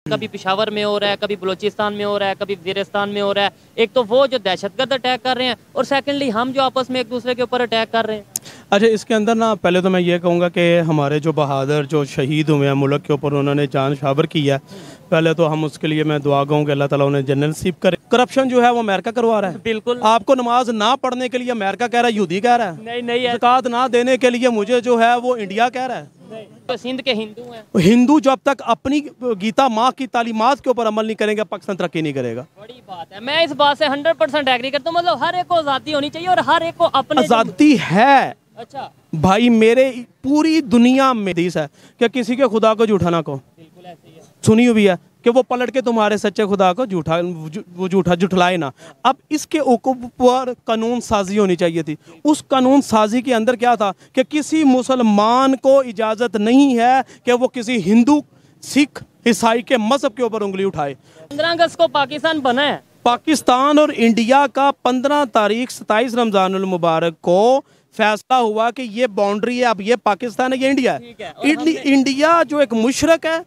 कभी पेशावर में हो रहा है, कभी बलूचिस्तान में हो रहा है, कभी वज़ीरिस्तान में हो रहा है। एक तो वो जो दहशतगर्द अटैक कर रहे हैं और सेकेंडली हम जो आपस में एक दूसरे के ऊपर अटैक कर रहे हैं। अच्छा, इसके अंदर ना पहले तो मैं ये कहूँगा कि हमारे जो बहादुर जो शहीद हुए हैं मुल्क के ऊपर, उन्होंने जान शावर की है। पहले तो हम उसके लिए मैं दुआ कहूँ कि अल्लाह ताला उन्हें जन्नत नसीब करे। करप्शन जो है वो अमेरिका करवा रहा है। बिल्कुल, आपको नमाज ना पढ़ने के लिए अमेरिका कह रहा है, यहूदी कह रहा है। नहीं नहीं है, ज़कात ना देने के लिए मुझे जो है वो इंडिया कह रहा है। तो सिंध के हिंदू हैं। हिंदू जब तक अपनी गीता माँ की तालीमात के ऊपर अमल नहीं करेंगे, पाकिस्तान तरक्की नहीं करेगा। बड़ी बात है, मैं इस बात से 100% एग्री करता हूँ। मतलब हर एक को आज़ादी होनी चाहिए और हर एक को अपने आज़ादी है। अच्छा भाई मेरे पूरी दुनिया में हदीस है कि किसी के खुदा को झूठा ना कहो। बिल्कुल ऐसे ही है। सुनी हुई है कि वो पलट के तुम्हारे सच्चे खुदा को झूठा जुठलाए ना। अब इसके ऊपर कानून साजी होनी चाहिए थी। उस कानून साजी के अंदर क्या था कि किसी मुसलमान को इजाज़त नहीं है कि वो किसी हिंदू, सिख, ईसाई के मजहब के ऊपर उंगली उठाए। 15 अगस्त को पाकिस्तान बना है। पाकिस्तान और इंडिया का 15 तारीख 27 रमज़ानुल मुबारक को फैसला हुआ कि ये बाउंड्री है, अब ये पाकिस्तान है, ये इंडिया है। इंडिया जो एक मुशरक है,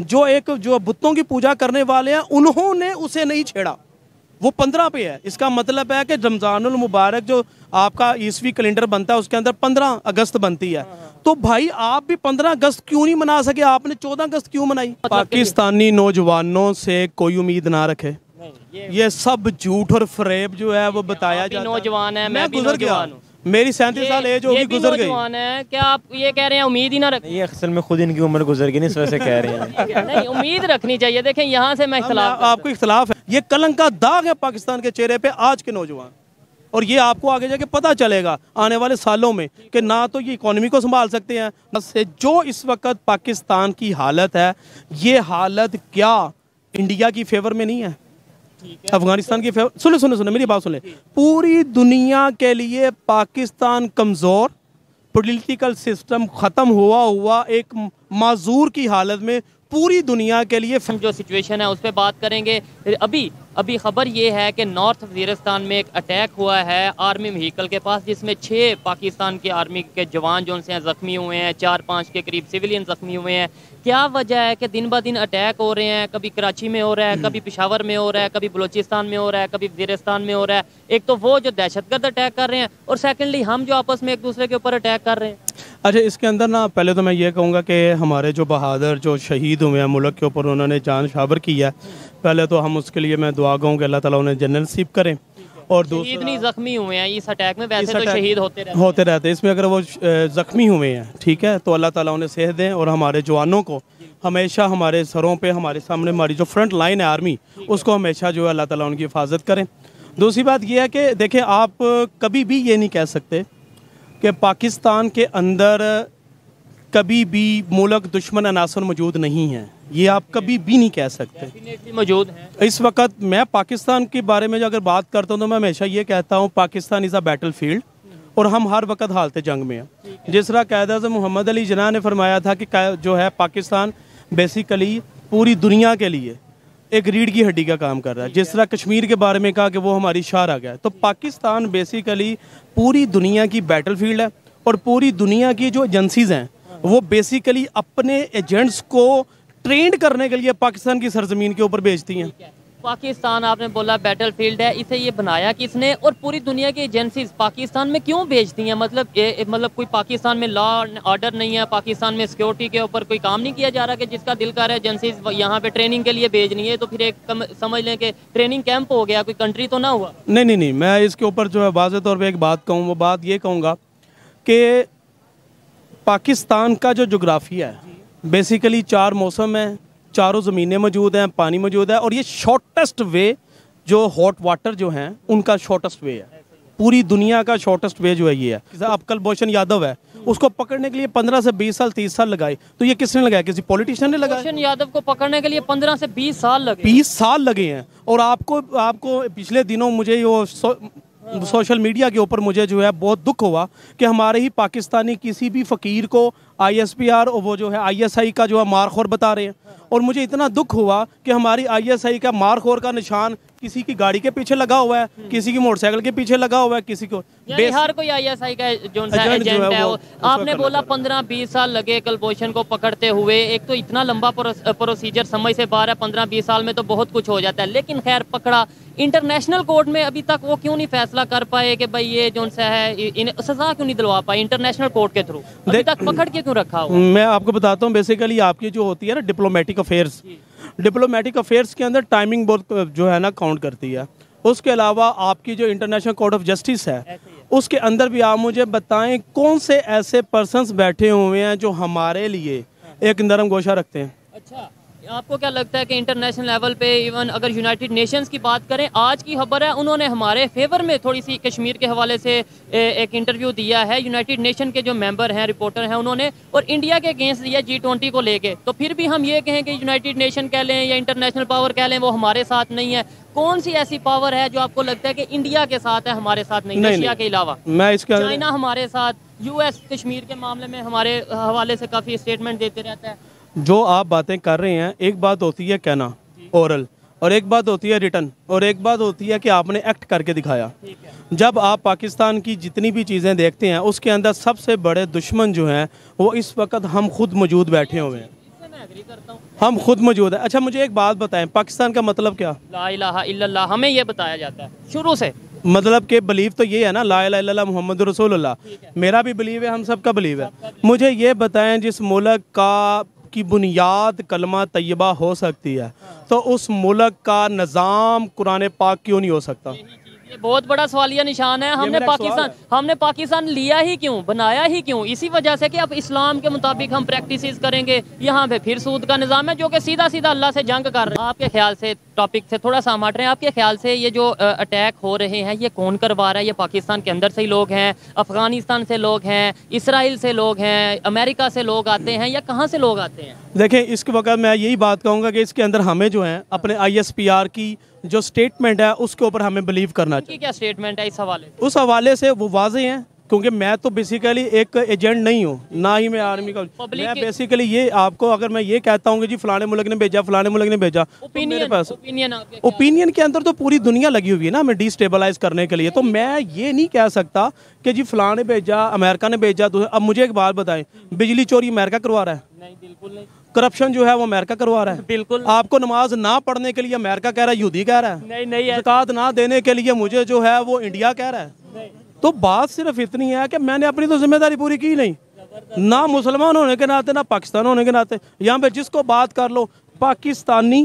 जो बुतों की पूजा करने वाले हैं, उन्होंने उसे नहीं छेड़ा। वो 15 पे है। इसका मतलब है कि रमज़ानुल मुबारक जो आपका ईसवी कैलेंडर बनता है उसके अंदर 15 अगस्त बनती है। तो भाई आप भी 15 अगस्त क्यों नहीं मना सके? आपने 14 अगस्त क्यों मनाई? पाकिस्तानी नौजवानों से कोई उम्मीद ना रखे। ये सब झूठ और फरेब जो है वो बताया जाता है। नौजवान है, मैं भी गुजर गया नौजवान हूँ। मेरी 37 साल एज होगी, गुजर गई। है क्या आप ये कह रहे हैं उम्मीद ही ना रखें? ये असल में खुद इनकी उम्र गुजर गई, इस वजह से कह रहे हैं। नहीं, उम्मीद रखनी चाहिए। देखें यहाँ से मैं इख्तिलाफ आपको इख्तिलाफ है। ये कलंक का दाग है पाकिस्तान के चेहरे पे आज के नौजवान, और ये आपको आगे जाके पता चलेगा आने वाले सालों में कि ना तो ये इकोनॉमी को संभाल सकते हैं, से जो इस वक्त पाकिस्तान की हालत है, ये हालत क्या इंडिया की फेवर में नहीं है, अफगानिस्तान की फेवर। सुने मेरी बात सुने। पूरी दुनिया के लिए पाकिस्तान कमज़ोर, पॉलिटिकल सिस्टम ख़त्म हुआ एक माजूर की हालत में पूरी दुनिया के लिए जो सिचुएशन है उस पर बात करेंगे। अभी खबर ये है कि नॉर्थ वज़ीरिस्तान में एक अटैक हुआ है आर्मी व्हीकल के पास, जिसमें 6 पाकिस्तान के आर्मी के जवान जो उनसे ज़ख्मी हुए हैं, 4-5 के करीब सिविलियन ज़ख्मी हुए हैं। क्या वजह है कि दिन ब दिन अटैक हो रहे हैं? कभी कराची में हो रहा है, कभी पेशावर में हो रहा है, कभी बलूचिस्तान में हो रहा है, कभी वज़ीरिस्तान में हो रहा है। एक तो वो जो दहशतगर्द अटैक कर रहे हैं और सेकेंडली हम जो आपस में एक दूसरे के ऊपर अटैक कर रहे हैं। अच्छा, इसके अंदर ना पहले तो मैं ये कहूँगा कि हमारे जो बहादुर जो शहीद हुए हैं मुल्क के ऊपर, उन्होंने जान शावर की है। पहले तो हम उसके लिए मैं दुआ कहूँ कि अल्लाह ताला उन्हें जन्नत नसीब करें। और दूसरा जख्मी हुए हैं इस अटैक में, वैसे तो शहीद होते रहते हैं। इसमें अगर वो जख्मी हुए हैं, ठीक है, तो अल्लाह ताला उन्हें सेहत दें और हमारे जवानों को हमेशा हमारे सरों पे, हमारे सामने हमारी जो फ्रंट लाइन है आर्मी, उसको हमेशा जो है अल्लाह ताला उनकी हिफाजत करें। दूसरी बात यह है कि देखें, आप कभी भी ये नहीं कह सकते कि पाकिस्तान के अंदर कभी भी मुल्क दुश्मन अनासर मौजूद नहीं है। ये आप कभी भी नहीं कह सकते, मौजूद है। इस वक्त मैं पाकिस्तान के बारे में जो अगर बात करता हूँ तो मैं हमेशा ये कहता हूँ Pakistan is a battlefield, और हम हर वक्त हालत जंग में हैं। जिस तरह कायद-ए-आज़म मोहम्मद अली जिन्ना ने फरमाया था कि जो है पाकिस्तान बेसिकली पूरी दुनिया के लिए एक रीढ़ की हड्डी का काम कर रहा है। जिस तरह कश्मीर के बारे में कहा कि वो हमारी शार आ गया, तो पाकिस्तान बेसिकली पूरी दुनिया की बैटल फील्ड है। और पूरी दुनिया की जो एजेंसीज हैं वो बेसिकली अपने एजेंट्स को ट्रेंड करने के लिए पाकिस्तान की सरजमीन के ऊपर भेजती हैं। पाकिस्तान आपने बोला बैटल फील्ड है, इसे ये बनाया किसने और पूरी दुनिया की एजेंसीज पाकिस्तान में क्यों भेजती हैं? मतलब कोई पाकिस्तान में लॉ ऑर्डर नहीं है, पाकिस्तान में सिक्योरिटी के ऊपर कोई काम नहीं किया जा रहा कि जिसका दिल कर रहा है एजेंसीज यहाँ पे ट्रेनिंग के लिए भेजनी है, तो फिर एक समझ लें कि ट्रेनिंग कैंप हो गया, कोई कंट्री तो ना हुआ। नहीं, मैं इसके ऊपर जो है वाज़ेह तौर पर एक बात कहूँ, वो बात ये कहूँगा कि पाकिस्तान का जो जोग्राफिया है बेसिकली 4 मौसम है, चारों ज़मीनें मौजूद हैं, पानी मौजूद है, और ये शॉर्टेस्ट वे जो हॉट वाटर जो हैं उनका शॉर्टेस्ट वे है। पूरी दुनिया का शॉर्टेस्ट वे जो है ये है। अब कुलभूषण यादव है, उसको पकड़ने के लिए 15 से 20 साल 30 साल लगाए, तो ये किसने लगाया? किसी पॉलिटिशियन ने लगाया? कुलभूषण यादव को पकड़ने के लिए 15 से 20 साल लगे। 20 साल लगे हैं। और आपको पिछले दिनों मुझे सोशल मीडिया के ऊपर मुझे जो है बहुत दुख हुआ कि हमारे ही पाकिस्तानी किसी भी फ़कीर को ISPR और वो जो है ISI का जो है मारखोर बता रहे हैं, और मुझे इतना दुख हुआ कि हमारी ISI का मारखोर का निशान किसी की गाड़ी के पीछे लगा हुआ है, किसी की मोटरसाइकिल के पीछे लगा हुआ है, किसी को हर कोई ISI का जो एजेंट है वो। आपने बोला 15-20 साल लगे कुलभूषण को पकड़ते हुए। एक तो इतना लंबा प्रोसीजर समझ से बाहर है, 15-20 साल में तो बहुत कुछ हो जाता है, लेकिन खैर पकड़ा। इंटरनेशनल कोर्ट में अभी तक वो क्यों नहीं फैसला कर पाए कि भाई ये जो है सजा क्यों नहीं दिलवा पाए इंटरनेशनल कोर्ट के थ्रू? अभी तक पकड़ के क्यों रखा हुआ? मैं आपको बताता हूँ, बेसिकली आपकी जो होती है ना डिप्लोमेटिक अफेयर्स, डिप्लोमेटिक अफेयर्स के अंदर टाइमिंग बहुत जो है ना काउंट करती है। उसके अलावा आपकी जो इंटरनेशनल कोर्ट ऑफ जस्टिस है उसके अंदर भी आप मुझे बताएं कौन से ऐसे पर्सन्स बैठे हुए हैं जो हमारे लिए एक नरम गोशा रखते हैं। अच्छा, आपको क्या लगता है कि इंटरनेशनल लेवल पे इवन अगर यूनाइटेड नेशंस की बात करें, आज की खबर है उन्होंने हमारे फेवर में थोड़ी सी कश्मीर के हवाले से एक इंटरव्यू दिया है। यूनाइटेड नेशन के जो मेंबर हैं, रिपोर्टर हैं उन्होंने, और इंडिया के अगेंस्ट दिया G20 को लेके। तो फिर भी हम ये कहें कि यूनाइटेड नेशन कह लें या इंटरनेशनल पावर कह लें, वो हमारे साथ नहीं है। कौन सी ऐसी पावर है जो आपको लगता है कि इंडिया के साथ है, हमारे साथ नहीं? रशिया के अलावा चाइना हमारे साथ, US कश्मीर के मामले में हमारे हवाले से काफ़ी स्टेटमेंट देते रहता है। जो आप बातें कर रहे हैं, एक बात होती है कहना ओरल, और एक बात होती है रिटर्न, और एक बात होती है कि आपने एक्ट करके दिखाया। जब आप पाकिस्तान की जितनी भी चीज़ें देखते हैं उसके अंदर सबसे बड़े दुश्मन जो हैं वो इस वक्त हम खुद मौजूद बैठे हुए हैं, हम खुद मौजूद है। अच्छा, मुझे एक बात बताएं, पाकिस्तान का मतलब क्या? ला इलाहा इल्लल्लाह, हमें ये बताया जाता है शुरू से। मतलब कि बिलीव तो ये है ना, ला इलाहा इल्लल्लाह मुहम्मद रसूलुल्लाह। मेरा भी बिलीव है, हम सबका बिलीव है। मुझे ये बताएं, जिस मुल्क का की बुनियाद कलमा तैयबा हो सकती है तो उस मुल्क का निज़ाम कुरान पाक क्यों नहीं हो सकता? ये बहुत बड़ा सवालिया निशान है। हमने पाकिस्तान लिया ही क्यों, बनाया ही क्यों? इसी वजह से कि अब इस्लाम के मुताबिक हम प्रैक्टिसेस करेंगे। यहाँ पे फिर सूद का निज़ाम है जो कि सीधा सीधा अल्लाह से जंग कर रहे हैं। आपके ख्याल से, टॉपिक से थोड़ा सा हम हट रहे हैं, आपके ख्याल से ये जो अटैक हो रहे हैं ये कौन करवा रहा है? ये पाकिस्तान के अंदर से ही लोग हैं, अफगानिस्तान से लोग हैं, इसराइल से लोग हैं, अमेरिका से लोग आते हैं, या कहाँ से लोग आते हैं? देखें, इसके वक्त मैं यही बात कहूँगा कि इसके अंदर हमें जो है अपने ISPR की जो स्टेटमेंट है उसके ऊपर हमें बिलीव करना चाहिए। क्या स्टेटमेंट है इस हवाले? उस हवाले से वो वाजे हैं, क्योंकि मैं तो बेसिकली एक एजेंट नहीं हूँ, ना ही मैं आर्मी का। मैं बेसिकली ये आपको अगर मैं ये कहता हूँ कि जी फलाने मुल्क ने भेजा, फलाने मुल्क ने भेजा, तो मेरे पास ओपिनियन के अंदर तो पूरी दुनिया लगी हुई है ना हमें डिस्टेबलाइज करने के लिए। तो मैं ये नहीं कह सकता कि जी फलाने भेजा, अमेरिका ने भेजा। तो अब मुझे एक बात बताएं, बिजली चोरी अमेरिका करवा रहा है? नहीं, बिल्कुल नहीं। करप्शन जो है वो अमेरिका करवा रहा है? बिल्कुल। आपको नमाज ना पढ़ने के लिए अमेरिका कह रहा है, यहूदी कह रहा है? नहीं। ज़कात ना देने के लिए मुझे जो है वो इंडिया कह रहा है? तो बात सिर्फ इतनी है कि मैंने अपनी तो जिम्मेदारी पूरी की नहीं, ना मुसलमान होने के नाते ना पाकिस्तान होने के नाते। यहाँ पे जिसको बात कर लो, Pakistani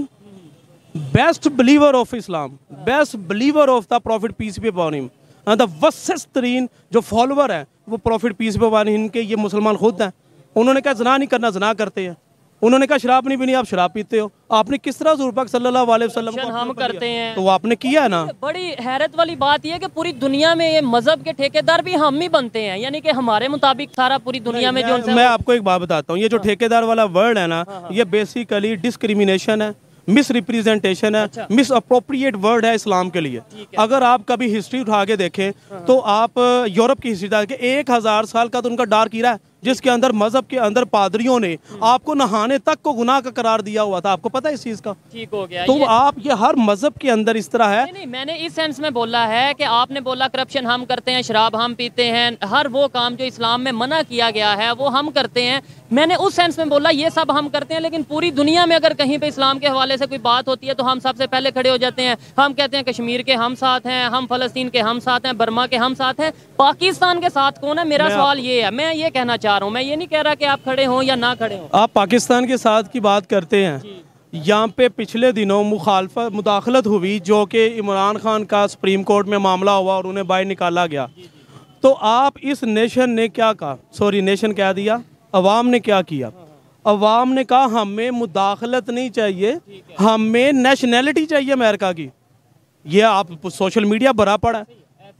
best believer of Islam, best believer of the prophet peace be upon him, the worst तरीन जो फॉलोवर है वो prophet peace be upon him के ये मुसलमान खुद हैं। उन्होंने कहा जना नहीं करना, जना करते हैं। उन्होंने कहा शराब नहीं पीनी, आप शराब पीते हो। आपने किस तरह हुजूर पाक सल्लल्लाहु अलैहि वसल्लम को हम करते हैं, तो वो आपने किया है ना। बड़ी हैरत वाली बात यह कि पूरी दुनिया में ये मजहब के ठेकेदार भी हम ही बनते हैं, यानी कि हमारे मुताबिक सारा पूरी दुनिया में जो। मैं आपको एक बात बताता हूँ, ये जो ठेकेदार वाला वर्ड है ना, ये बेसिकली डिस्क्रिमिनेशन है, मिस रिप्रेजेंटेशन है, मिस अप्रोप्रिएट वर्ड है इस्लाम के लिए। अगर आप कभी हिस्ट्री उठा के देखें तो आप यूरोप की हिस्ट्री उठा के 1000 साल का तो उनका डार्क ईरा है जिसके अंदर मजहब के अंदर पादरियों ने आपको नहाने तक को गुनाह का करार दिया हुआ था। आपको पता है इस चीज का? ठीक हो गया। तो आप ये हर मजहब के अंदर इस तरह है। नहीं, मैंने इस सेंस में बोला है कि आपने बोला करप्शन हम करते हैं, शराब हम पीते हैं, हर वो काम जो इस्लाम में मना किया गया है वो हम करते हैं। मैंने उस सेंस में बोला ये सब हम करते हैं, लेकिन पूरी दुनिया में अगर कहीं पे इस्लाम के हवाले से कोई बात होती है तो हम सबसे पहले खड़े हो जाते हैं। हम कहते हैं कश्मीर के हम साथ हैं, हम फलस्तीन के हम साथ हैं, बर्मा के हम साथ हैं। पाकिस्तान के साथ कौन है? मेरा सवाल ये है, मैं ये कहना चाह रहा हूँ। मैं ये नहीं कह रहा कि आप खड़े हों या ना खड़े हों। आप पाकिस्तान के साथ की बात करते हैं, यहाँ पे पिछले दिनों मुदाखलत हुई जो कि इमरान खान का सुप्रीम कोर्ट में मामला हुआ और उन्हें बाहर निकाला गया। तो आप इस नेशन ने क्या कहा, सॉरी नेशन कह दिया, अवाम ने क्या किया? अवाम ने कहा हमें मुदाखलत नहीं चाहिए, हमें नेशनैलिटी चाहिए अमेरिका की। ये आप सोशल मीडिया भरा पड़ा है।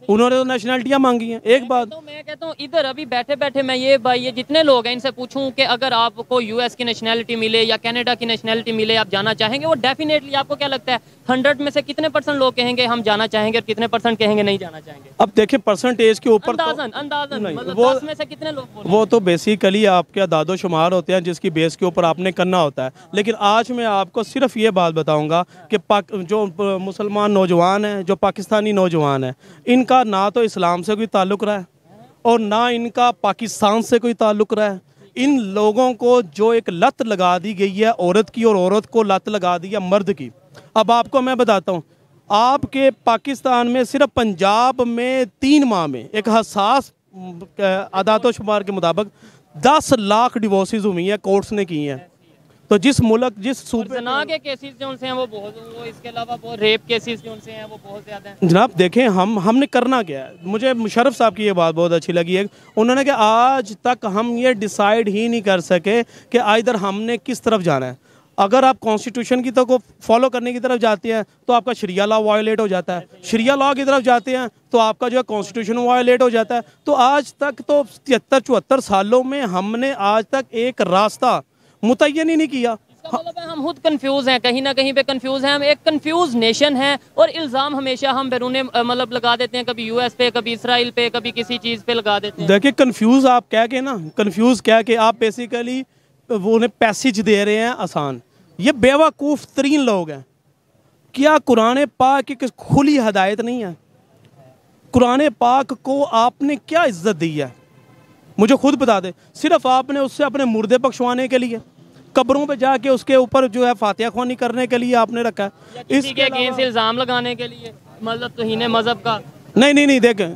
उन्होंने तो नेशनलिटियाँ मांगी हैं। एक बात तो मैं कहता हूँ इधर अभी बैठे बैठे मैं ये जितने लोग हैं इनसे पूछूं कि अगर आपको यूएस की नेशनलिटी मिले या कनाडा की नेशनलिटी मिले, आप जाना चाहेंगे? वो डेफिनेटली आपको क्या लगता है 100 में से कितने % लोग कहेंगे हम जाना चाहेंगे और कितने % कहेंगे नहीं जाना चाहेंगे? अब देखिए परसेंटेज के ऊपर अंदाजन नहीं, मतलब वो 10 में से कितने लोग बोलेंगे? वो तो बेसिकली आपके दादो शुमार होते हैं जिसकी बेस के ऊपर आपने करना होता है। लेकिन आज मैं आपको सिर्फ ये बात बताऊंगा कि जो मुसलमान नौजवान हैं, जो पाकिस्तानी नौजवान हैं, इनका ना तो इस्लाम से कोई ताल्लुक़ रहा है और ना इनका पाकिस्तान से कोई ताल्लुक़ रहा है। इन लोगों को जो एक लत लगा दी गई है औरत की, और औरत को लत लगा दी है मर्द की। अब आपको मैं बताता हूँ, आपके पाकिस्तान में सिर्फ पंजाब में 3 माह में एक हसास आदातो शुमार के मुताबिक 10 लाख डिवोर्सेज हुई हैं, कोर्ट्स ने की हैं। तो जिस मुल्क जिस सूबे जना के केसेस जो उनसे हैं वो बहुत, वो इसके अलावा बहुत रेप केसेस जो उनसे हैं वो बहुत ज़्यादा हैं। जनाब देखें हमने करना क्या है। मुझे मुशर्रफ साहब की ये बात बहुत अच्छी लगी है, उन्होंने कहा आज तक हम ये डिसाइड ही नहीं कर सके कि इधर हमने किस तरफ जाना है। अगर आप कॉन्स्टिट्यूशन की तो को फॉलो करने की तरफ जाते हैं तो आपका शरिया लॉ वायलेट हो जाता है, शरिया लॉ की तरफ जाते हैं तो आपका जो है कॉन्स्टिट्यूशन वायलेट हो जाता है। तो आज तक तो 73-74 सालों में हमने आज तक एक रास्ता मुतय्यन ही नहीं किया। मतलब हम खुद कंफ्यूज हैं, कहीं ना कहीं पे कंफ्यूज हैं। हम एक कंफ्यूज नेशन है और इल्ज़ाम हमेशा हम बैरूने मतलब लगा देते हैं, कभी यूएस पे, कभी इसराइल पे, कभी किसी चीज़ पे लगा देते हैं। देखिए कंफ्यूज आप कह के ना, कंफ्यूज क्या कि आप बेसिकली वो उन्हें पैसेज दे रहे हैं आसान। ये बेवकूफ़ तरीन लोग हैं। क्या कुरान पाक की खुली हदायत नहीं है? कुरान पाक को आपने क्या इज्जत दी है मुझे खुद बता दे। सिर्फ आपने उससे अपने मुर्दे पक्षवाने के लिए, कब्रों पे जाके उसके ऊपर जो है फातिहा ख्वानी करने के लिए आपने रखा है। इसके अगेंस्ट इल्ज़ाम लगाने के लिए, मतलब तौहीन मज़हब का। नहीं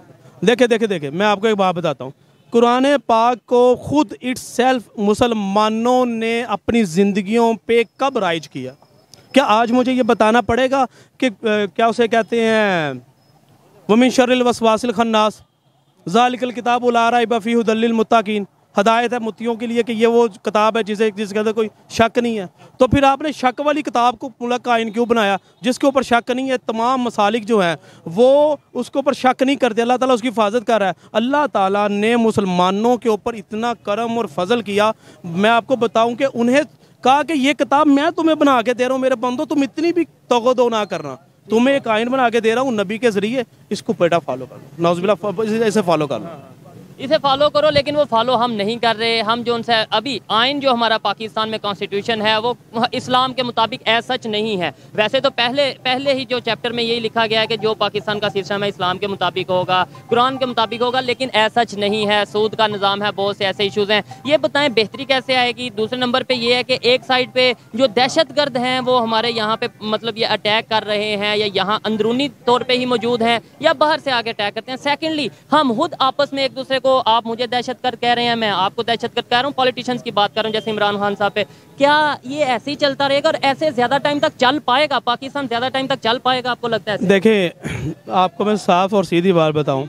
देखें मैं आपको एक बात बताता हूँ। कुरान पाक को खुद इट्सेल्फ मुसलमानों ने अपनी ज़िंदगियों पे कब राइज किया? क्या आज मुझे ये बताना पड़ेगा कि क्या उसे कहते हैं वमिन शर्रिल वसवासिल खन्नास ज़ालिकल किताबु ला रैब फ़ीहि हुदल लिल मुत्तकीन, हदायत है मुत्तियों के लिए कि ये वो किताब है जिसके अंदर कोई शक नहीं है। तो फिर आपने शक वाली किताब को मुल्क आइन क्यों बनाया जिसके ऊपर शक नहीं है? तमाम मसालिक जो हैं वो उसके ऊपर शक नहीं करते, अल्लाह ताला उसकी हिफाजत कर रहा है। अल्लाह ताला ने मुसलमानों के ऊपर इतना करम और फजल किया, मैं आपको बताऊं कि उन्हें कहा कि ये किताब मैं तुम्हें बना के दे रहा हूँ मेरे बंदो, तुम इतनी भी तगदो ना करना, तुम्हें एक आइन बना के दे रहा हूँ नबी के ज़रिए, इसको बेटा फॉलो कर लो, नाउज़ुबिल्लाह ऐसे फॉलो कर लो, इसे फॉलो करो। लेकिन वो फॉलो हम नहीं कर रहे। हम जो उनसे अभी आइन जो हमारा पाकिस्तान में कॉन्स्टिट्यूशन है वो इस्लाम के मुताबिक एज सच नहीं है। वैसे तो पहले ही जो चैप्टर में यही लिखा गया है कि जो पाकिस्तान का सिस्टम है इस्लाम के मुताबिक होगा, कुरान के मुताबिक होगा, लेकिन एज सच नहीं है। सूद का निज़ाम है, बहुत से ऐसे इशूज़ हैं। ये बताएं बेहतरी कैसे आएगी? दूसरे नंबर पर यह है कि एक साइड पर जो दहशतगर्द हैं वो हमारे यहाँ पे मतलब ये अटैक कर रहे हैं या यहाँ अंदरूनी तौर पर ही मौजूद हैं या बाहर से आके अटैक करते हैं। सेकेंडली हम खुद आपस में एक दूसरे को, आप मुझे दहशतगर्द कह रहे हैं, मैं आपको दहशतगर्द कह रहा हूँ, पॉलिटिशियंस की बात कर रहा हूँ जैसे इमरान खान साहब पे। क्या ये ऐसे ही चलता रहेगा और ऐसे ज़्यादा टाइम तक चल पाएगा? पाकिस्तान ज़्यादा टाइम तक चल पाएगा आपको लगता है? देखिए आपको मैं साफ और सीधी बात बताऊं,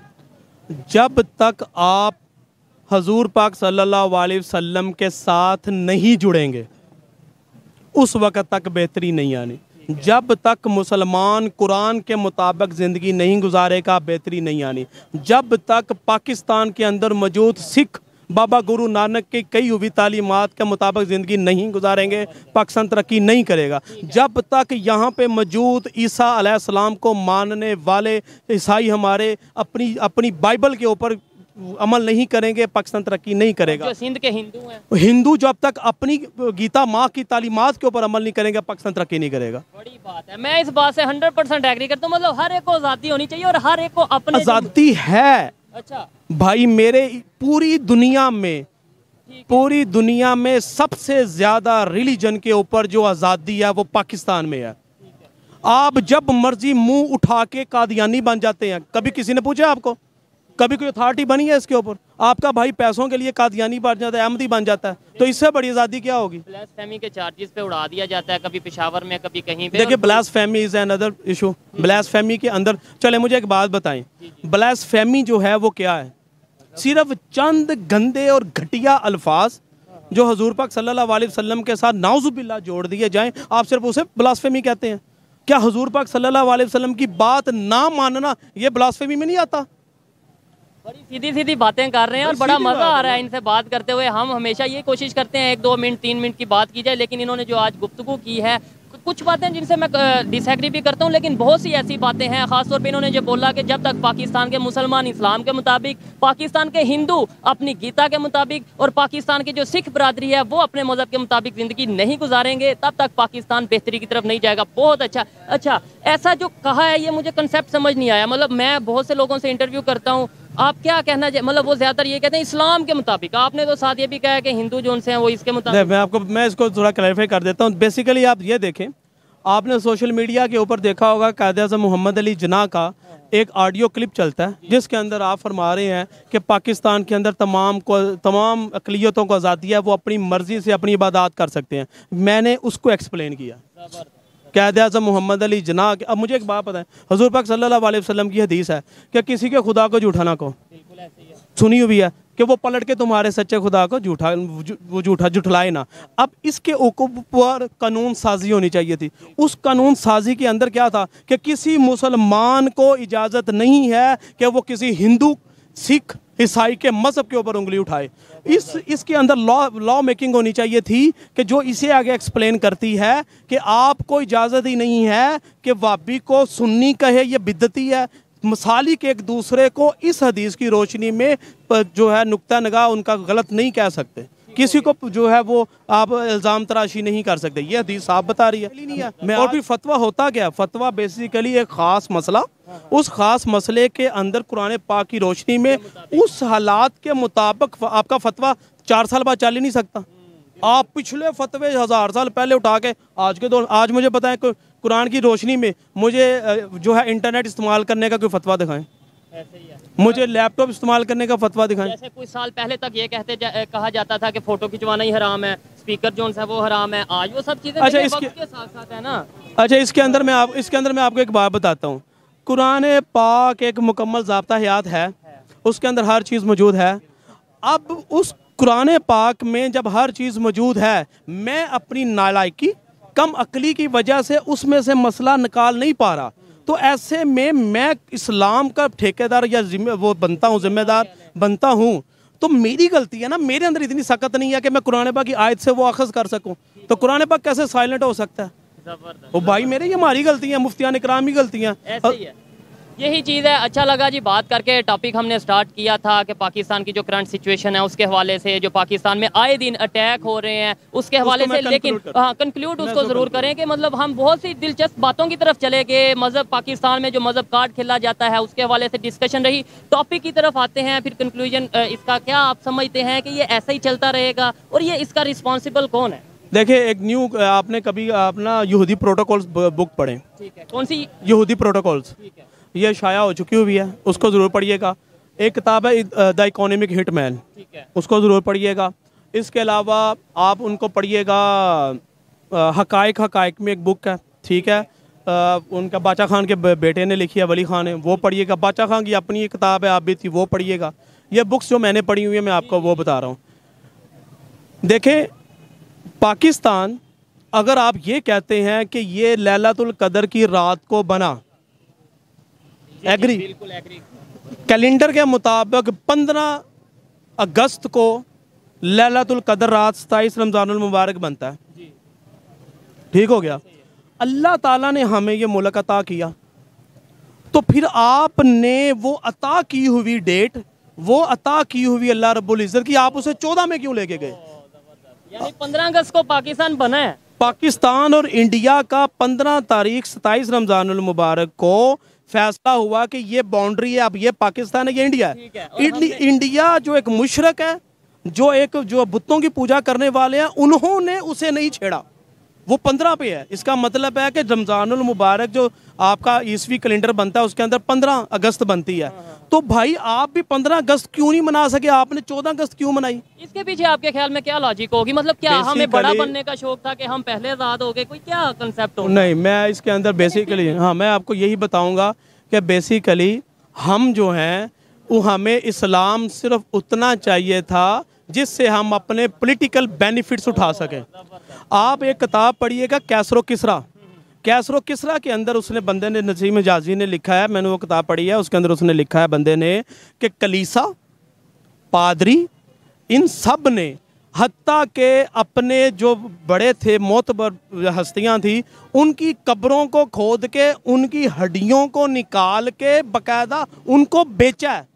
जब तक आप हजूर पाक सल्लल्लाहु अलैहि वसल्लम के साथ नहीं जुड़ेंगे उस वक़्त तक बेहतरी नहीं आनी। जब तक मुसलमान कुरान के मुताबिक ज़िंदगी नहीं गुजारेगा बेहतरी नहीं आनी। जब तक पाकिस्तान के अंदर मौजूद सिख बाबा गुरु नानक की कई हुई तालीमात के मुताबिक ज़िंदगी नहीं गुजारेंगे पाकिस्तान तरक्की नहीं करेगा। जब तक यहाँ पे मौजूद ईसा अलैहिस्सलाम को मानने वाले ईसाई हमारे अपनी बाइबल के ऊपर अमल नहीं करेंगे पाकिस्तान तरक्की नहीं करेगा। जो सिंध के हिंदू हैं, हिंदू जब तक अपनी गीता माँ की तालीमात के ऊपर अमल नहीं करेंगे पाकिस्तान तरक्की नहीं करेगा। बड़ी बात है, मैं इस बात से 100% एग्री करता हूँ। मतलब हर एक को आज़ादी होनी चाहिए और हर एक को अपने आज़ादी है। अच्छा भाई मेरे पूरी दुनिया में सबसे ज़्यादा रिलीजन के ऊपर जो आज़ादी है वो पाकिस्तान में है। आप जब मर्जी मुंह उठा के कादियानी बन जाते हैं। कभी किसी ने पूछा आपको? कभी कोई अथॉरिटी बनी है इसके ऊपर? आपका भाई पैसों के लिए कादियानी बन जाता है, अहमदी बन जाता है, तो इससे बड़ी आज़ादी क्या होगी? ब्लास्फेमी के चार्जेस पे उड़ा दिया जाता है, कभी पेशावर में कभी कहीं पे। देखिए blasphemy is another issue. Blasphemy के अंदर चले मुझे एक बात बताएं, ब्लास्फेमी जो है वो क्या है? सिर्फ चंद गंदे और घटिया अल्फाज जो हजूर पाक सल्लल्लाहु अलैहि वसल्लम के साथ नाउजुबिल्लाह जोड़ दिए जाएं, आप सिर्फ उसे ब्लास्फेमी कहते हैं। क्या हुजूर पाक सल्लल्लाहु अलैहि वसल्लम की बात ना मानना ये ब्लास्फेमी में नहीं आता? बड़ी सीधी सीधी बातें कर रहे हैं और बड़ा मजा आ रहा है इनसे बात करते हुए। हम हमेशा ये कोशिश करते हैं 1-2 मिनट 3 मिनट की बात की जाए, लेकिन इन्होंने जो आज गुफ्तगू की है, कुछ बातें जिनसे मैं डिसएग्री भी करता हूँ, लेकिन बहुत सी ऐसी बातें हैं। खासतौर पे इन्होंने जो बोला कि जब तक पाकिस्तान के मुसलमान इस्लाम के मुताबिक, पाकिस्तान के हिंदू अपनी गीता के मुताबिक और पाकिस्तान की जो सिख बरादरी है वो अपने मजहब के मुताबिक ज़िंदगी नहीं गुजारेंगे, तब तक पाकिस्तान बेहतरी की तरफ नहीं जाएगा। बहुत अच्छा, ऐसा जो कहा है ये मुझे कंसेप्ट समझ नहीं आया। मतलब मैं बहुत से लोगों से इंटरव्यू करता हूँ, आप क्या कहना चाहिए? मतलब वो ज़्यादातर ये कहते हैं इस्लाम के मुताबिक, आपने तो साथ ये भी कहा है कि हिंदू जो उनसे हैं वो इसके मुताबिक। मैं इसको थोड़ा क्लैरिफाई कर देता हूँ। बेसिकली आप ये देखें, आपने सोशल मीडिया के ऊपर देखा होगा कायद-ए-आज़म मोहम्मद अली जिन्ना का एक ऑडियो क्लिप चलता है, जिसके अंदर आप फरमा रहे हैं कि पाकिस्तान के अंदर तमाम अक़लियतों को आज़ादी है, वो अपनी मर्ज़ी से अपनी इबादत कर सकते हैं। मैंने उसको एक्सप्लेन किया। कायद-ए-आज़म मोहम्मद अली जिन्ना, अब मुझे एक बात पता है, हुज़ूर पाक सल्लल्लाहु अलैहि वसल्लम की हदीस है कि किसी के खुदा को झूठा ना कहो। सुनी हुई है कि वो पलट के तुम्हारे सच्चे खुदा को झूठलाए ना। अब इसके ऊपर कानून साजी होनी चाहिए थी। उस कानून साजी के अंदर क्या था कि किसी मुसलमान को इजाज़त नहीं है कि वो किसी हिंदू, सिख, ईसाई के मज़हब के ऊपर उंगली उठाए। इसके अंदर लॉ मेकिंग होनी चाहिए थी कि जो इसे आगे एक्सप्लेन करती है कि आपको इजाज़त ही नहीं है कि वाबी को सुन्नी कहे, ये बिदती है। मसालिक एक दूसरे को इस हदीस की रोशनी में जो है नुक्ता नगाह उनका गलत नहीं कह सकते, किसी को जो है वो आप इल्ज़ाम तराशी नहीं कर सकते। ये हदीस साफ बता रही है। और फिर फतवा होता क्या? फतवा बेसिकली एक ख़ास मसला, उस ख़ास मसले के अंदर कुरान पाक की रोशनी में उस हालात के मुताबिक आपका फतवा 4 साल बाद चल ही नहीं सकता। आप पिछले फतवे 1000 साल पहले उठा के आज के दौर, आज मुझे बताएं कुरान की रोशनी में मुझे जो है इंटरनेट इस्तेमाल करने का कोई फतवा दिखाएं, मुझे लैपटॉप इस्तेमाल करने का फतवा दिखाएं। जैसे कुछ साल पहले तक ये कहा जाता था कि फोटो खिंचवाना ही हराम है, स्पीकर जो है वो हराम है, आज वो सब चीजें अच्छा वक्त के साथ साथ है ना। अच्छा, इसके अंदर मैं आपको एक बात बताता हूँ। कुरान पाक एक मुकम्मल ज़ाब्ता हयात है, उसके अंदर हर चीज़ मौजूद है। अब उस कुरान पाक में जब हर चीज़ मौजूद है, मैं अपनी नालायकी, कम अकली की वजह से उसमें से मसला निकाल नहीं पा रहा, तो ऐसे में मैं इस्लाम का ठेकेदार या जिम्मेदार बनता हूँ, तो मेरी गलती है ना। मेरे अंदर इतनी सकत नहीं है कि मैं कुरान पाक की आयत से वो अखज़ कर सकूँ, तो कुरान पाक कैसे साइलेंट हो सकता है? वो भाई मेरे, ये हमारी गलती है, मुफ्तियान इकराम की गलतियाँ। यही चीज़ है। अच्छा लगा जी बात करके। टॉपिक हमने स्टार्ट किया था कि पाकिस्तान की जो करंट सिचुएशन है उसके हवाले से, जो पाकिस्तान में आए दिन अटैक हो रहे हैं उसके हवाले से, लेकिन कंक्लूड उसको ज़रूर करें कि मतलब हम बहुत सी दिलचस्प बातों की तरफ चले गए। मज़हब, पाकिस्तान में जो मज़हब कार्ड खेला जाता है उसके हवाले से डिस्कशन रही। टॉपिक की तरफ आते हैं, फिर कंक्लूजन इसका क्या आप समझते हैं कि ये ऐसा ही चलता रहेगा और ये इसका रिस्पॉन्सिबल कौन है? देखिए, एक न्यू, आपने कभी अपना यहूदी प्रोटोकॉल्स बुक पढ़ें? ठीक है, कौन सी? यहूदी प्रोटोकॉल्स, ये शाया हो चुकी हुई है, उसको ज़रूर पढ़िएगा। एक किताब है द इकोनॉमिक हिटमैन, उसको ज़रूर पढ़िएगा। इसके अलावा आप उनको पढ़िएगा, हकायक में एक बुक है, ठीक है, उनका बाचा खान के बेटे ने लिखी है, वली खान ने, वो पढ़िएगा। बाचा खान की अपनी एक किताब है, आप भी थी, वो पढ़िएगा। ये बुक्स जो मैंने पढ़ी हुई है मैं आपको वो बता रहा हूँ। देखें, पाकिस्तान, अगर आप ये कहते हैं कि ये लैलतुल कदर की रात को बना, एग्री, बिल्कुल एग्री। कैलेंडर के मुताबिक 15 अगस्त को लैलतुल कदर रात 27 रमज़ानुल मुबारक बनता है, ठीक हो गया। अल्लाह ताला ने हमें ये मुल्क अता किया, तो फिर आपने वो अता की हुई डेट, वो अता की हुई अल्लाह रब्बुल इज़्ज़त की, आप उसे 14 में क्यों लेके गए? यानी 15 अगस्त को पाकिस्तान बना है। पाकिस्तान और इंडिया का 15 तारीख 27 रमज़ानुल मुबारक को फैसला हुआ कि ये बाउंड्री है, अब ये पाकिस्तान है, ये इंडिया है। इंडिया जो एक मुशरक है, जो बुतों की पूजा करने वाले हैं, उन्होंने उसे नहीं छेड़ा, वो 15 पे है। इसका मतलब है कि रमज़ानुल मुबारक जो आपका ईसवी कैलेंडर बनता है उसके अंदर 15 अगस्त बनती है। तो भाई आप भी 15 अगस्त क्यों नहीं मना सके? आपने 14 अगस्त क्यों मनाई? इसके पीछे आपके ख्याल में क्या लॉजिक होगी? मतलब क्या हमें बड़ा बनने का शौक था कि हम पहले आज़ाद हो गए? कोई क्या कंसेप्ट हो? नहीं, मैं इसके अंदर बेसिकली, हाँ, मैं आपको यही बताऊंगा कि बेसिकली हम जो हैं वो, हमें इस्लाम सिर्फ उतना चाहिए था जिससे हम अपने पॉलिटिकल बेनिफिट्स उठा सकें। आप एक किताब पढ़िएगा, कैसरो किसरा। कैसरो किसरा के अंदर उसने बंदे ने, नसीम हिजाजी ने लिखा है, मैंने वो किताब पढ़ी है, उसके अंदर उसने लिखा है बंदे ने कि कलीसा, पादरी, इन सब ने हत्ता के अपने जो बड़े थे मोतबर हस्तियां थी उनकी कब्रों को खोद के उनकी हड्डियों को निकाल के बकायदा उनको बेचा है।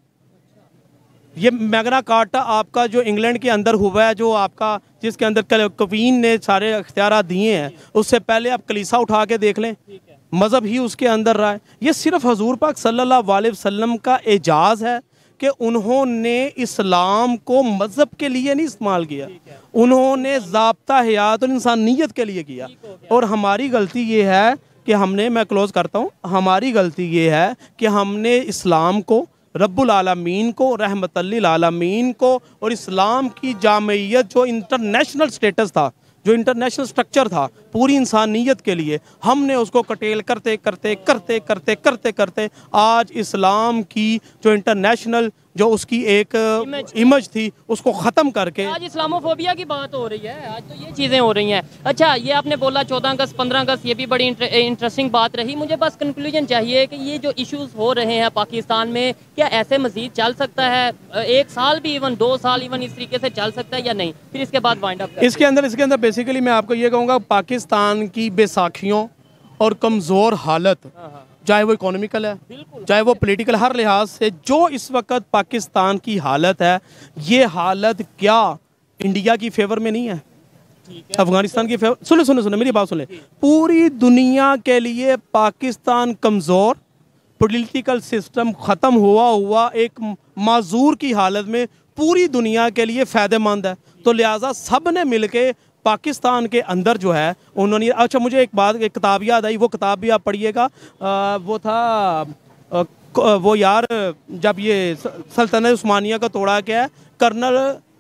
ये मैग्ना कार्टा आपका जो इंग्लैंड के अंदर हुआ है, जो आपका जिसके अंदर क्वीन ने सारे अख्तियार दिए हैं, उससे पहले आप कलीसा उठा के देख लें, मज़हब ही उसके अंदर रहा है। ये सिर्फ हजूर पाक सल्लल्लाहु अलैहि वसल्लम का एजाज़ है कि उन्होंने इस्लाम को मज़हब के लिए नहीं इस्तेमाल किया, उन्होंने ज़ाब्ता हयात और इंसानियत के लिए किया। और हमारी गलती ये है कि हमने, मैं क्लोज़ करता हूँ, हमारी गलती ये है कि हमने इस्लाम को, रब्बुल आलमीन को, रहमतल्लिल आलमीन को और इस्लाम की जामियत जो इंटरनेशनल स्टेटस था, जो इंटरनेशनल स्ट्रक्चर था पूरी इंसानियत के लिए, हमने उसको कटेल करते करते करते करते करते करते आज इस्लाम की जो इंटरनेशनल जो उसकी एक इमेज थी उसको ख़त्म करके आज इस्लामोफोबिया की बात हो रही है। आज तो ये चीज़ें हो रही हैं। अच्छा, ये आपने बोला 14 अगस्त 15 अगस्त, ये भी बड़ी इंटरेस्टिंग बात रही। मुझे बस कंक्लूजन चाहिए कि ये जो इश्यूज़ हो रहे हैं पाकिस्तान में, क्या ऐसे मज़ीद चल सकता है? 1 साल भी, इवन 2 साल, इवन इस तरीके से चल सकता है या नहीं? फिर इसके बाद वाइंड अप। इसके अंदर बेसिकली मैं आपको ये कहूँगा, पाकिस्तान की बेसाखियों और कमज़ोर हालत, चाहे वो इकोनॉमिकल है, चाहे वो पॉलिटिकल, हर लिहाज से जो इस वक्त पाकिस्तान की हालत है, ये हालत क्या इंडिया की फेवर में नहीं है, अफगानिस्तान की फेवर। सुने मेरी बात सुने, पूरी दुनिया के लिए पाकिस्तान कमज़ोर, पॉलिटिकल सिस्टम ख़त्म हुआ एक माजूर की हालत में पूरी दुनिया के लिए फ़ायदेमंद है। तो लिहाजा सब ने मिल के पाकिस्तान के अंदर जो है उन्होंने, अच्छा मुझे एक किताब याद आई, वो किताब भी आप पढ़िएगा। वो था वो यार, जब ये सल्तनत उस्मानिया का तोड़ा गया, कर्नल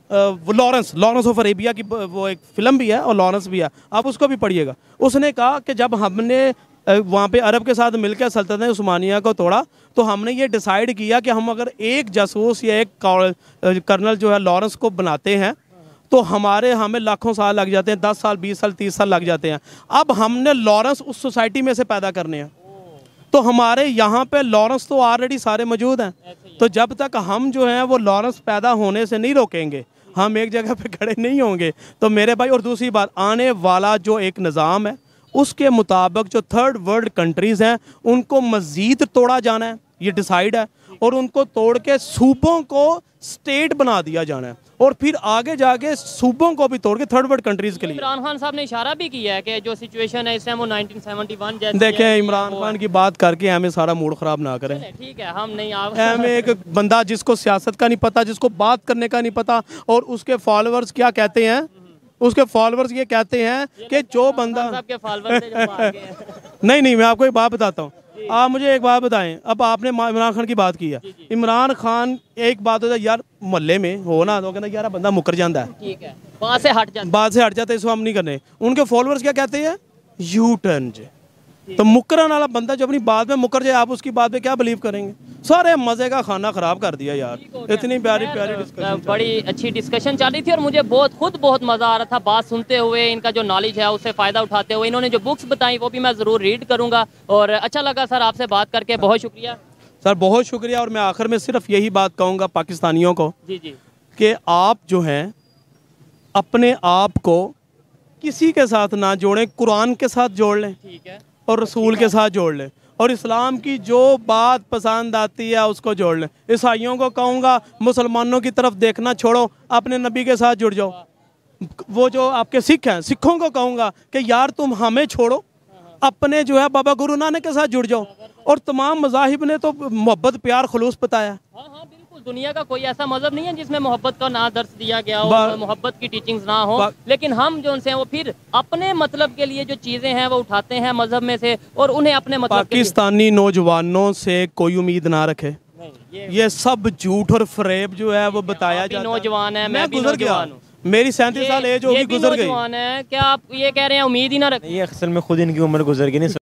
लॉरेंस ऑफ अरेबिया की वो एक फ़िल्म भी है और लॉरेंस भी है, आप उसको भी पढ़िएगा। उसने कहा कि जब हमने वहाँ पे अरब के साथ मिलकर सल्तनत उस्मानिया को तोड़ा तो हमने ये डिसाइड किया कि हम अगर एक जासूस या एक कर्नल जो है लॉरेंस को बनाते हैं तो हमें लाखों साल लग जाते हैं, 10 साल 20 साल 30 साल लग जाते हैं। अब हमने लॉरेंस उस सोसाइटी में से पैदा करने हैं, तो हमारे यहाँ पे लॉरेंस तो ऑलरेडी सारे मौजूद हैं। तो जब तक हम जो हैं वो लॉरेंस पैदा होने से नहीं रोकेंगे, हम एक जगह पे खड़े नहीं होंगे। तो मेरे भाई, और दूसरी बात, आने वाला जो एक निज़ाम है उसके मुताबिक जो थर्ड वर्ल्ड कंट्रीज़ हैं उनको मज़ीद तोड़ा जाना है, ये डिसाइड है, और उनको तोड़ के सूबों को स्टेट बना दिया जाना है, और फिर आगे जाके सूबों को भी तोड़ के थर्ड वर्ल्ड कंट्रीज के लिए। इमरान खान साहब ने इशारा भी किया है कि जो सिचुएशन है इस टाइम वो 1971 जैसे। देखें, इमरान खान की बात करके हमें सारा मूड खराब ना करें, ठीक है? हम नहीं, आप हमें एक बंदा जिसको सियासत का नहीं पता, जिसको बात करने का नहीं पता, और उसके फॉलोअर्स क्या कहते हैं, उसके फॉलोअर्स ये कहते हैं कि जो बंदा नहीं, मैं आपको एक बात बताता हूँ। आप मुझे एक बात बताएं, अब आपने इमरान खान की बात की है, इमरान खान एक बात होता है यार, मोहल्ले में हो ना तो कहना यार बंदा मुकर जाता है, ठीक है, बात से हट जाता है, इसको हम नहीं करने। उनके फॉलोअर्स क्या कहते हैं, यू टर्न। तो मुकरन वाला बंदा जो अपनी बात में मुकर जाए, आप उसकी बात में क्या बिलीव करेंगे? सारे मजे का खाना खराब कर दिया यार। इतनी प्यारी डिस्कशन, बड़ी अच्छी डिस्कशन चल रही थी, और मुझे बहुत मज़ा आ रहा था बात सुनते हुए। इनका जो नॉलेज है उससे फ़ायदा उठाते हुए इन्होंने जो बुक्स बताई वो भी मैं ज़रूर रीड करूँगा, और अच्छा लगा सर आपसे बात करके, बहुत शुक्रिया सर, बहुत शुक्रिया। और मैं आखिर में सिर्फ यही बात कहूँगा पाकिस्तानियों को, जी कि आप जो हैं अपने आप को किसी के साथ ना जोड़ें, कुरान के साथ जोड़ लें, ठीक है, और रसूल के साथ जोड़ लें, और इस्लाम की जो बात पसंद आती है उसको जोड़ लें। ईसाइयों को कहूँगा मुसलमानों की तरफ देखना छोड़ो, अपने नबी के साथ जुड़ जाओ। वो जो आपके सिख हैं, सिखों को कहूँगा कि यार तुम हमें छोड़ो, अपने जो है बाबा गुरु नानक के साथ जुड़ जाओ। और तमाम मज़ाहिब ने तो मोहब्बत प्यार खलूस बताया। हाँ हाँ बिल्कुल, दुनिया का कोई ऐसा मजहब नहीं है जिसमें मोहब्बत का ना दर्श दिया गया हो, मोहब्बत की टीचिंग्स ना हो, लेकिन हम जो उनसे वो फिर अपने मतलब के लिए जो चीज़ें हैं वो उठाते हैं मजहब में से, और उन्हें अपने मतलब पाकिस्तानी नौजवानों से कोई उम्मीद ना रखे, ये सब झूठ और फरेब जो है वो बताया जाता है। नौजवान है, मैं गुजर गया, मेरी 37 साल एज होगी, गुजर गई। क्या आप ये कह रहे हैं उम्मीद ही ना रखें? ये असल में खुद इनकी उम्र गुजर गई नहीं।